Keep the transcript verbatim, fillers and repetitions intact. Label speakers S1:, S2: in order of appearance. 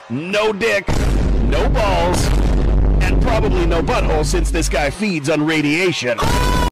S1: no dick, no balls, and probably no butthole since this guy feeds on radiation.